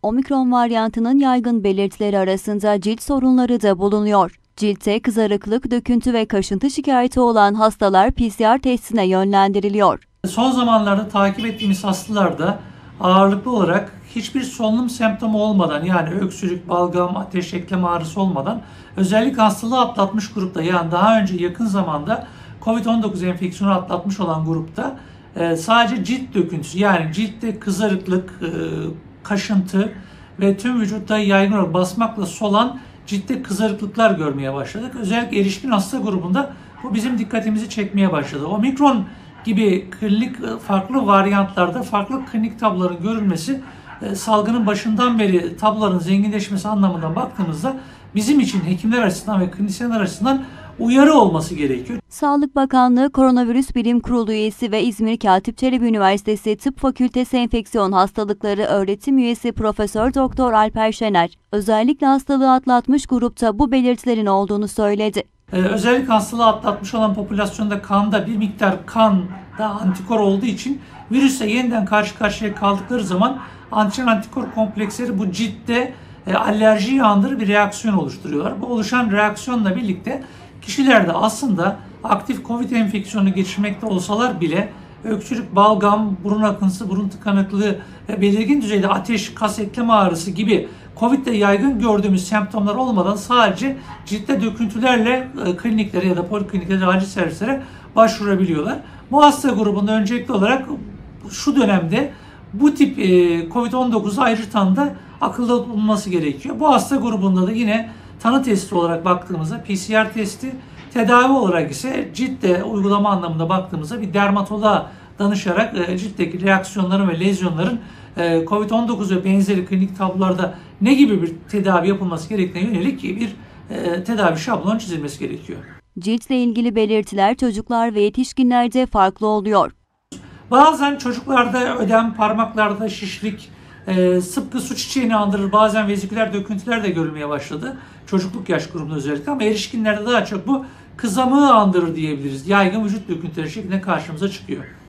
Omikron varyantının yaygın belirtileri arasında cilt sorunları da bulunuyor. Ciltte kızarıklık, döküntü ve kaşıntı şikayeti olan hastalar PCR testine yönlendiriliyor. Son zamanlarda takip ettiğimiz hastalarda ağırlıklı olarak hiçbir solunum semptomu olmadan, yani öksürük, balgam, ateş, eklem ağrısı olmadan, özellikle hastalığı atlatmış grupta, yani daha önce yakın zamanda COVID-19 enfeksiyonu atlatmış olan grupta sadece cilt döküntüsü, yani ciltte kızarıklık, kaşıntı ve tüm vücutta yaygın olarak basmakla solan ciltte kızarıklıklar görmeye başladık. Özellikle erişkin hasta grubunda bu bizim dikkatimizi çekmeye başladı. Omikron gibi klinik farklı varyantlarda farklı klinik tabloların görülmesi, salgının başından beri tabloların zenginleşmesi anlamında baktığımızda bizim için hekimler açısından ve klinisyenler açısından uyarı olması gerekiyor. Sağlık Bakanlığı Koronavirüs Bilim Kurulu üyesi ve İzmir Katip Çelebi Üniversitesi Tıp Fakültesi Enfeksiyon Hastalıkları öğretim üyesi Profesör Doktor Alper Şener, özellikle hastalığı atlatmış grupta bu belirtilerin olduğunu söyledi. Özellikle hastalığı atlatmış olan popülasyonda kanda bir miktar kanda antikor olduğu için virüsle yeniden karşı karşıya kaldıkları zaman antijen antikor kompleksleri bu ciltte alerjiyi andırır bir reaksiyon oluşturuyorlar. Bu oluşan reaksiyonla birlikte kişilerde aslında aktif COVID enfeksiyonu geçirmekte olsalar bile öksürük, balgam, burun akıntısı, burun tıkanıklığı ve belirgin düzeyde ateş, kas, eklem ağrısı gibi COVID'de yaygın gördüğümüz semptomlar olmadan sadece ciltte döküntülerle kliniklere ya da polikliniklere, acil servislere başvurabiliyorlar. Bu hasta grubunda öncelikli olarak şu dönemde bu tip COVID-19 ayrı tanıda akılda bulunması gerekiyor. Bu hasta grubunda da yine tanı testi olarak baktığımızda PCR testi, tedavi olarak ise ciltte uygulama anlamında baktığımızda bir dermatoloğa danışarak ciltteki reaksiyonların ve lezyonların COVID-19 ve benzeri klinik tablolarda ne gibi bir tedavi yapılması gerektiğine yönelik bir tedavi şablonu çizilmesi gerekiyor. Ciltle ilgili belirtiler çocuklar ve yetişkinlerde farklı oluyor. Bazen çocuklarda ödem, parmaklarda şişlik, sıpkı su çiçeğini andırır. Bazen veziküler döküntüler de görülmeye başladı. Çocukluk yaş grubunda özellikle, ama erişkinlerde daha çok bu kızamığı andırır diyebiliriz. Yaygın vücut döküntüleri şeklinde karşımıza çıkıyor.